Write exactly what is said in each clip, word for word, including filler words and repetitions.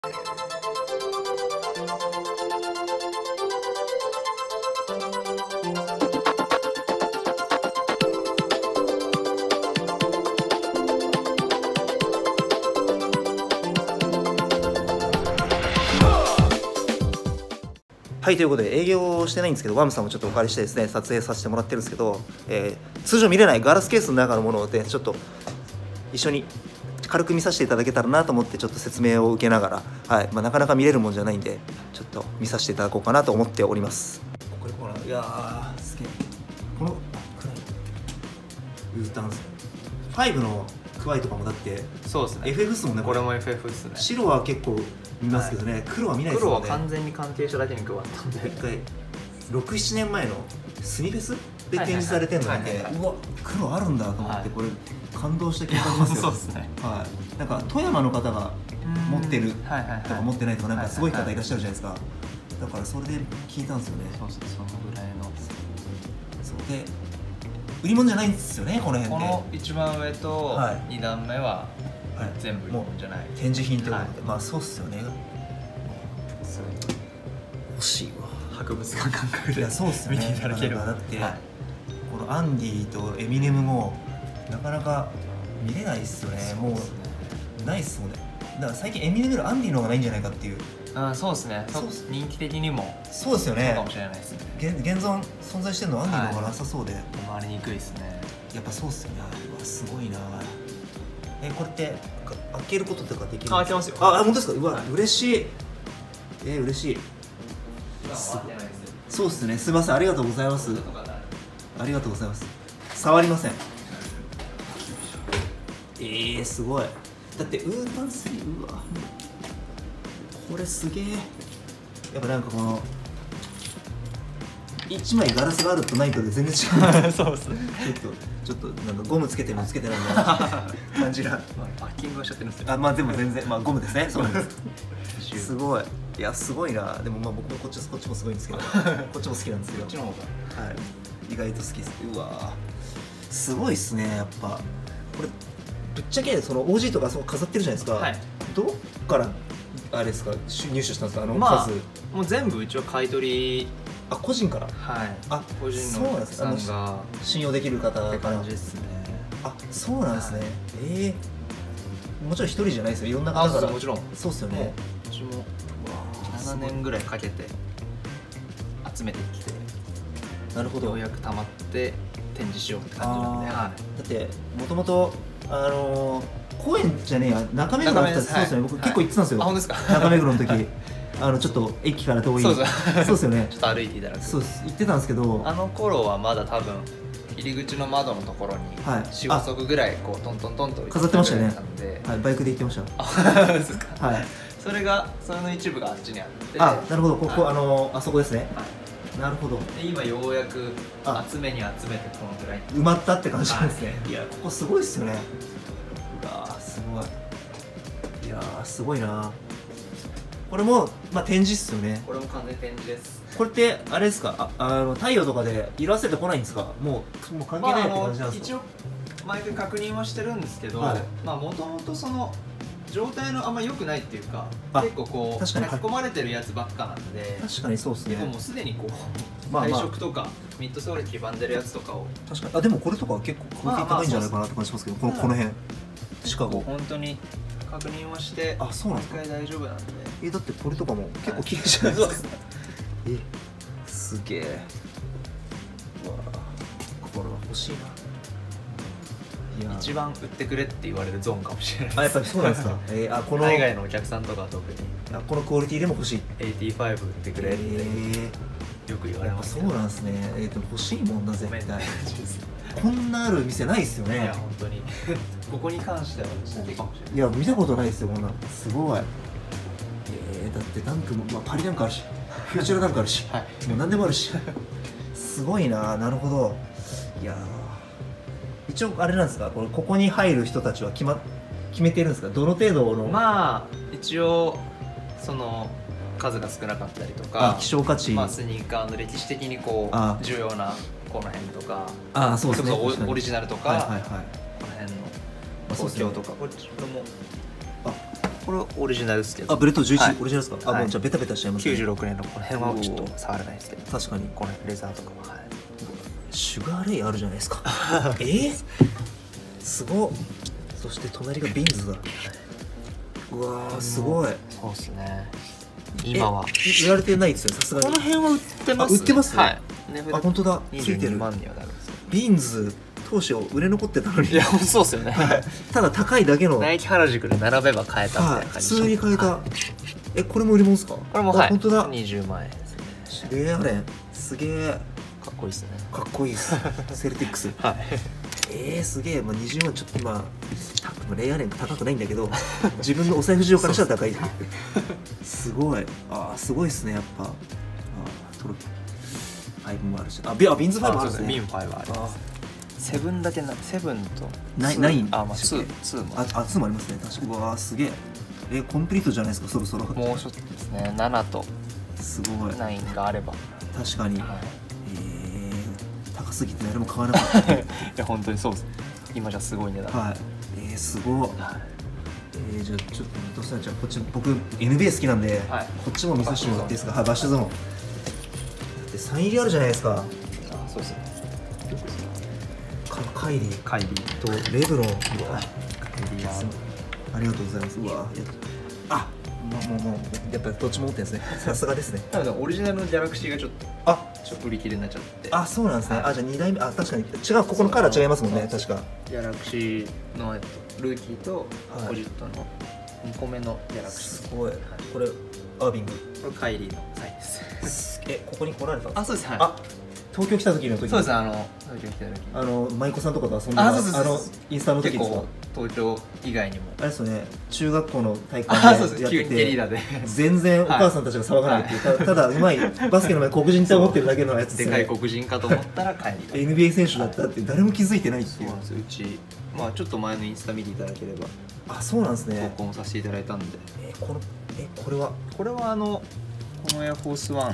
はい、ということで営業してないんですけど、ワムさんもちょっとお借りしてですね、撮影させてもらってるんですけど、えー、通常見れないガラスケースの中のものをで、ね、ちょっと一緒に軽く見させていただけたらなと思ってちょっと説明を受けながら、はい、まあ、なかなか見れるもんじゃないんで、ちょっと見させていただこうかなと思っております。これこれいやーすげえ、このウータンスファイブのクワイとかもだってそうですね、 エフエフ っすもんね。 これも エフエフ っすね。 白は結構見ますけどね、はい、黒は見ないですもんね。 黒は完全に関係者だけに配ったんで、 一回ろく、ななねんまえのスニフェスで展示されてるの見て、うわ黒あるんだと思って、はい、これ感動した気がしますよ。 そうですね、 はい、なんか富山の方が持ってるとか持ってないとか、なんかすごい方いらっしゃるじゃないですか。だからそれで聞いたんですよね。 そうそう、そのぐらいの。 そうで売り物じゃないんですよね、この辺で。 この一番上とに段目は全部売り物じゃない、はい、 展示品ってことで、はい、まあそうっすよね。 すごい欲しいわ、 博物館感覚で見ていただける。 だって、はい、このアンディとエミネムもなかなか見れないっすよね。もうないっすもんね。だから最近エミネムよりアンディの方がないんじゃないかっていう。 あ、そうですね、人気的にもそうですよね。 そうかもしれないですね。 現存存在してるのはアンディの方がなさそうで、 回りにくいですね。 やっぱそうっすよね。うわすごいな。え、これって開けることとかできるんですか？ あ、開けますよ。 あ、本当ですか？うわ、嬉しい。えー、嬉しい。そうっすね、すみません、ありがとうございます。ありがとうございます。触りません。えー、すごい。だってウータンスリー、うわこれすげえ。やっぱなんかこのいちまいガラスがあるとないとで全然違う。そうですね。ちょっとちょっとなんかゴムつけてもつけてないみたいな感じが。 パッキングはしちゃってるんですよ。 あ、まあでも全然まあゴムですね。そうなんです。すごい。いやすごいな。でもまあ僕もこっちこっちもすごいんですけど、こっちも好きなんですけど。こっちの方がはい意外と好きです。うわすごいっすね。やっぱこれぶっちゃけその オージー とかそう飾ってるじゃないですか。はい。どっからあれですか入手したんですか、あの数。まあもう全部一応買い取り。 あ、個人から。 はい。 あ、 個人のお客さんが信用できる方って感じですね。 あ、そうなんですね。ええ、もちろん一人じゃないですよ。いろんな方から。 もちろん。 そうっすよね。 うちもななねんぐらいかけて集めてきて、なるほど。ようやく溜まって展示しようって感じなんで。はい。だってもともとあの高円じゃねえや、中目黒だった。そうですね。僕結構行ってたんですよ。 あ、本当ですか。 中目黒の時。あのちょっと駅から遠い。そうですよね。 ちょっと歩いていただく。 そうです。行ってたんですけど、 あの頃はまだ多分入り口の窓のところによん、ご足ぐらいこうトントントンと飾ってましたね。はい、バイクで行ってました。 あ、そうですか。はい。それがそれの一部があっちにあって。 あ、なるほど。ここあのあそこですね。なるほど。 今ようやく集めに集めてこのぐらい埋まったって感じなんですね。いや、ここすごいっすよね。うわーすごい。いやーすごいな。これも、まあ、展示っすよね。 これも完全展示です。 これってあれですか、あ、あの太陽とかで色あせてこないんですか？もう、もう関係ないって感じなんですか？ まあ、一応毎回確認はしてるんですけど、はい、まあもともとその状態のあんま良くないっていうか、結構こう書き込まれてるやつばっかなんで。 確かにそうですね。 でももうすでにこう配色とかミッドソール黄ばんでるやつとかを。 確かに。あ、でもこれとかは結構クオリティ高いんじゃないかなって感じしますけど、このこの辺シカゴ本当に確認はして、 あ、そうなんですか。 毎回大丈夫なんで。 え、だってこれとかも結構綺麗じゃないですか。え、すげえ。うわあ、これは欲しいな。 一番売ってくれって言われるゾーンかもしれないです。 あ、やっぱりそうなんですか。えー、あ、この海外のお客さんとかは特にあ、このクオリティでも欲しい。 エイティーファイブ 売ってくれってよく言われます。 そうなんですね。えっと欲しいもんな絶対。こんなある店ないですよね。 いや本当にここに関してはだけかもしれない。 いや見たことないですよこんな。すごい。えー、だってダンクも、まあ、パリダンクあるし、フューチャルダンクあるし、はい、もう何でもあるし。すごいな。なるほど。いや一応あれなんですか、これここに入る人たちは決ま決めてるんですか？どの程度の。 まあ一応その数が少なかったりとか、 希少価値、 まあ、スニーカーの歴史的にこう重要なこの辺とか、 ああそうですね、 オリジナルとか、はいはいはい、この辺の東京とか、これもあこれオリジナルですけど、 あブレッドじゅういち、 はいオリジナルですか？あ、 はいもうじゃあベタベタしちゃいますね。 きゅうじゅうろくねんのこの辺はちょっと触れないですけど、 確かにこのレザーとかは、はい、 シュガーレイあるじゃないですか。えー、すごっ。そして隣がビンズだ。うわーすごい。 そうですね。今は売られてないですよ、さすがに。 この辺は売ってます。 あ売ってますはい。 あ本当だ、ついてる。 にじゅうにまんにはなるんですよ。 ビーンズ当初売れ残ってたのに。 いやそうですよね。 ただ高いだけの。 ナイキ原宿で並べば買えたみたいな感じ。 普通に買えた。えこれも売り物ですか？ これもはい。 本当だ。 にじゅうまんえんですね。 レアレンすげえ。 かっこいいですね。 かっこいいです。セルティックス。 はい。 えー、すげえ、まあ、にじゅうまんちょっと今レイアレン高くないんだけど自分のお財布事情からしたら高い。すごい。あーすごいですねやっぱ。あトロファイブもあるし、あビあビンズファイブもあるんですね。 ビンファイブあります。セブンだけな、セブンとナイン、 あまあツー、ツーもああツーもありますね。確か。うわーすげえ。えー、コンプリートじゃないですかそろそろ。 もうちょっとですね。ななとすごい。 ナインがあれば。 確かに。 はい、 えー、高すぎて誰も買わなかった。いや本当にそうです。今じゃすごい値段。 はい。えー、すごい。 はい、 えー、じゃあちょっとどうしたらじゃあこっち僕 エヌビーエー 好きなんで、 はい、 こっちも見させてもらっていいですか？はい、バッシュゾーン。だってサイン入りあるじゃないですか。 あそうですね。 カカイリーカイリーとレブロン。うわカイリーはありがとうございます。うわやあもうもうもうやっぱどっちも持ってるんですね。さすがですね。 多分オリジナルのギャラクシーがちょっとあちょっと売り切れになっちゃって。 あそうなんですね。 はい、 あじゃあにだいめあ確かに違うここのカラー違いますもんね確か。 ギャラクシーのえっとルーキーとポジットのにこめのギャラクシー。 すごい。これアービング。 これカイリーのサインです。 えここに来られた？ あそうです。はい。 あ東京来た時の時。 そうですあの東京来た時。 あの舞妓さんとかと遊んであそうですあのインスタの時ですか？ 結構東京以外にも。 あれですよね中学校の体育あ館そうです。 でやって急にゲリラで。 て全然お母さんたちが騒がないっていう、たただうまいバスケの前黒人って思ってるだけのやつですね。 でかい黒人かと思ったらカイリー。 エヌビーエー 選手だったって誰も気づいてないっていう。 そうなんですよ。うちまあちょっと前のインスタ見ていただければあそうなんです投ね。 稿もさせていただいたんで。 えこのえこれはこれはあのこのエアフォースワンはい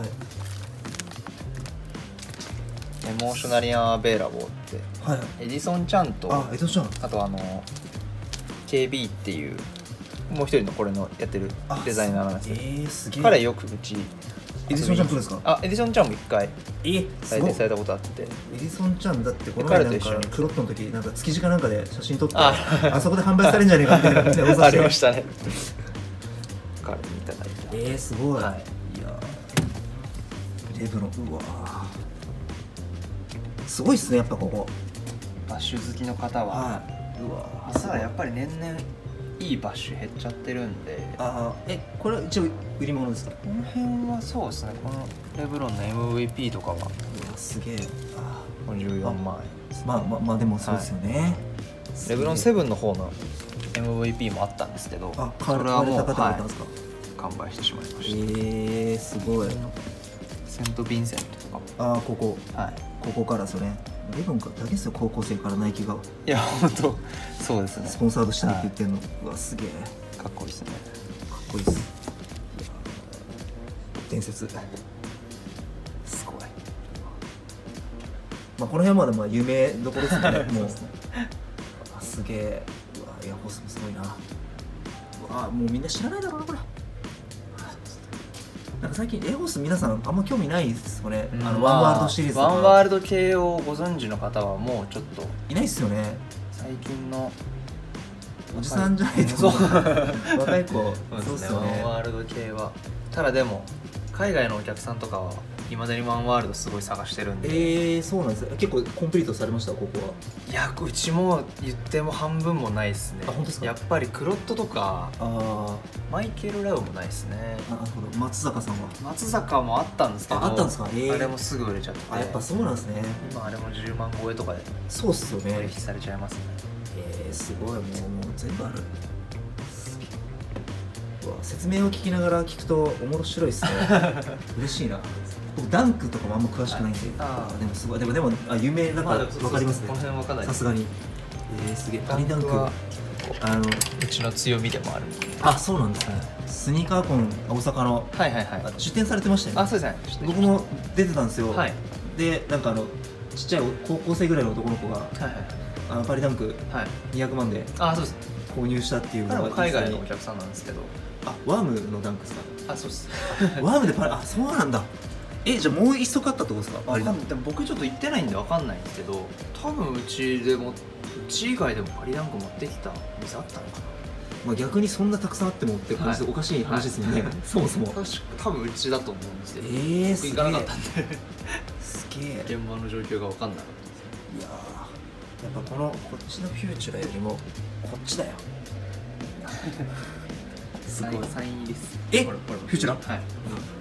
エモーショナリアンアベーラボーってはいエディソンちゃんとあ江戸ちゃんあとあの ケービー っていうもう一人のこれのやってるデザイナーなんですえけど、 ー、すげえ。 彼よくうちエディソンちゃん来るんですか？ あエディソンちゃんも一回えすごい。 採点されたことあってエディソンちゃんだってこの前なんか彼と一緒にクロットの時なんか築地かなんかで写真撮ってああそこで販売されるんじゃねえかみたいなありましたね。彼にいただいた。 えー、すごい、 はいいやレブロンうわすごいっすねやっぱここ。 バッシュ好きの方は、 はい、うわただやっぱり年々いいバッシュ減っちゃってるんで、 あーえこれは一応売り物ですか？ この辺はそうですね。このレブロンの エムブイピー とかはうわすげえ。あこれじゅうよんまんえんです。 まあまあまあでもそうですよね、 レブロンセブンの方の エムブイピー もあったんですけど、 あそれはもう、 買われた方だはったんですか？ い、完売してしまいました。 えー、すごい。 セント・ヴィンセントとかも、 ああここはい、 ここからですよね。レブロンかだけですよ高校生からナイキがいや本当そうですね。 スポンサードしたいって言ってんの、うわすげえかっこいいですね。 かっこいいです。伝説すごい。まあこの辺までまあ有名どころですねもうあすげえ。うわエアフォースもすごいな。うわもうみんな知らないだろうなこれ。なんか最近エアフォース皆さんあんま興味ないですよね、うん、あのワンワールドシリーズとか。 ワンワールド系をご存知の方はもうちょっといないっすよね最近のおじさんじゃないと若い子そうですね。ワンワールド系はただでも海外のお客さんとかはいまだにワンワールドすごい探してるんで。 えー、そうなんですね。結構コンプリートされましたここは？ いやうちも言っても半分もないですね。 あ本当ですか？ やっぱりクロットとかあマイケル・ラウもないですね。 なるほど。松坂さんは？ 松坂もあったんですけど、 ああったんですか？えー、 あれもすぐ売れちゃって。 あやっぱそうなんですね。 今あれもじゅうまん超えとかでそうっすよね。 取引されちゃいますね。 えー、すごいもうもう全部ある。うわ説明を聞きながら聞くと面白いっすね嬉しいな。僕ダンクとかもあんま詳しくないんで、あでもすごいでもでもあ有名だから分かりますね。 この辺分かんない。 さすがに。えー、すげえ。ダンクはあのうちの強みでもある。 あそうなんですね。スニーカーコン大阪のはいはいはい。 出店されてましたよね。 あそうですね。 僕も出てたんですよ。 はい。 でなんかあのちっちゃい高校生ぐらいの男の子がはいはいあのパリダンクはいにひゃくまんであそうです購入したっていうのは彼も海外のお客さんなんですけど。 あ、ワームのダンクですか？ あ、そうっす。 ワームでパリ、あ、そうなんだ。え、じゃあもう一足あったってことですか？ わかんない。でも僕ちょっと行ってないんでわかんないんですけど、多分うちでもうち以外でもパリダンク持ってきた店あったのかな。 まあ逆にそんなたくさんあってもって感じでおかしい話ですよね、そもそも。 確か多分うちだと思うんですけど、 ええ、すげえ。 行かなかったんで、 すげえ。 現場の状況が分かんなかったです。 いやー、やっぱこのこっちのフューチュラよりもこっちだよ。すごい。 サイン入りっす。 え、 これこれフューチュラ？ はい。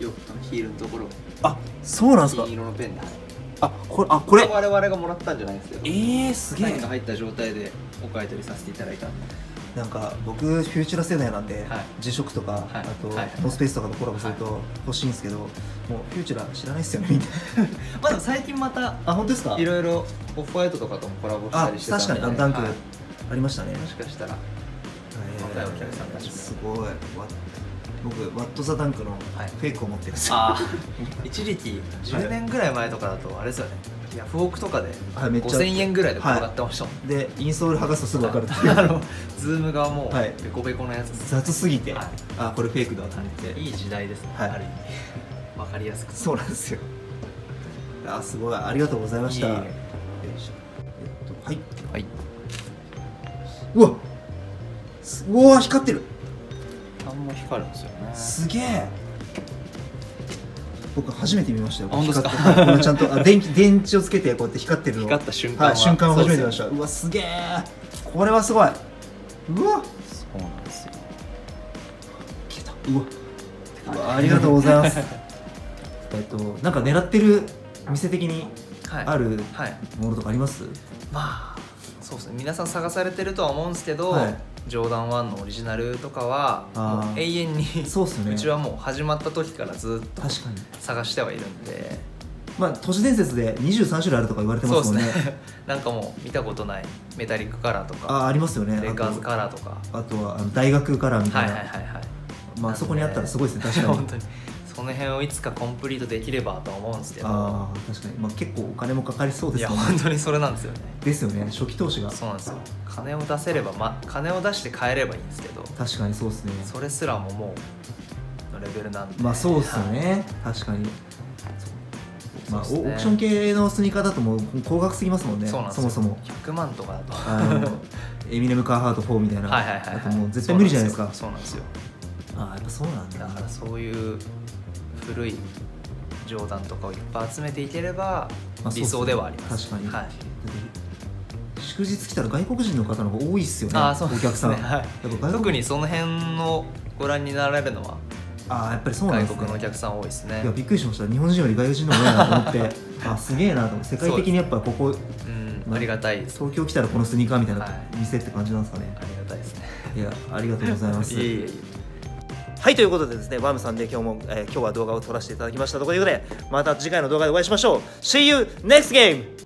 よくヒールのところ。 あ、そうなんですか。 金色のペンで。 あ、これ、あ、これ我々がもらったんじゃないですよ。 ええ、すげえ。 サインが入った状態でお買い取りさせていただいたんで。 なんか僕フューチュラ世代なんで、 はい、 G ショックとか、はい、あと、はい、ノースペースとかとコラボすると欲しいんですけど、はい、もうフューチュラ知らないっすよねみんな。 まあでも最近また、 あ、本当ですか？ いろいろオフホワイトとかともコラボしたりしてたんで。 あ、確かにダンク、はい、ありましたね。 もしかしたら若いお客さんたちもすごい。僕ワット・ザ・ダンクのフェイクを持ってるんですよ。 ああ、一時期じゅうねんぐらい前とかだとあれですよね、ヤフオクとかでごせんえんぐらいで転がってましたもん、 はい、でインストール剥がすとすぐ分かるっていう、 あのズームがもうベコベコのやつ、 雑すぎて、はい、あ、これフェイクだと思って、 はい、いい時代ですね、はい、ある意味分かりやすく。 そうなんですよ。あ、すごい、ありがとうございました。いい、えっと、はいはい。うわっ、うわ、光ってる。 あんま光るんですよね。 すげえ。僕初めて見ましたよ。 本当ですか？ ちゃんとあ電気電池をつけてこうやって光ってるの。 光った瞬間は、 はい、瞬間を初めて見ました。うわ、すげえ。これはすごい。うわ。 そうなんですよ。 消えた。うわ。うわ、ありがとうございます。えっとなんか狙ってる店的にあるものとかあります？ まあそうですね。皆さん探されてるとは思うんですけど。はい、ジョーダンワンのオリジナルとかはもう永遠にそうす、ね、うちはもう始まった時からずっと探してはいるんで、 まあ都市伝説でにじゅうさんしゅるいあるとか言われてますもんね。 そうですね。なんかもう見たことないメタリックカラーとか、 あ、ありますよね。 レッカーズカラーとか、 あとはあの大学カラーみたいな、 はいはいはいはい、 まあそこにあったらすごいですね。確かに本当にその辺をいつかコンプリートできればとは思うんですけど、 ああ、確かに、まあ、結構お金もかかりそうですよね。 いや本当にそれなんですよね。 ですよね、初期投資が。 そうなんですよ。金を出せれば、ま、金を出して買えればいいんですけど、 確かにそうですね。 それすらももうのレベルなんで、 まあそうですよね、はい、確かに。まあ、ね、オークション系のスニーカーだともう高額すぎますもんね。そうなんですよ。そもそもひゃくまんとかだとあのエミネムカーハートフォーみたいな、あともう絶対無理じゃないですか。 そうなんですよ。 ああ、やっぱそうなんだ。 だからそういう古いジョーダンとかをいっぱい集めていければ理想ではあります。 確かに、 はい、 祝日来たら外国人の方の方が多いっすよね。 あ、そうですね、 お客さん、はい、 特にその辺のご覧になられるのはあ、やっぱりそうなんですね。 外国のお客さん多いですね。 いや、びっくりしました。日本人より外国人の方が多いなと思ってあ、すげえなと思って。世界的にやっぱここ、 うん、ありがたいです。 東京来たらこのスニーカーみたいな店って感じなんですかね。 ありがたいですね。 いや、ありがとうございます。 いえいえいえ。 はい、ということでですね、ワームさんで今日も、えー、今日は動画を撮らせていただきましたということで、また次回の動画でお会いしましょう。See you next game!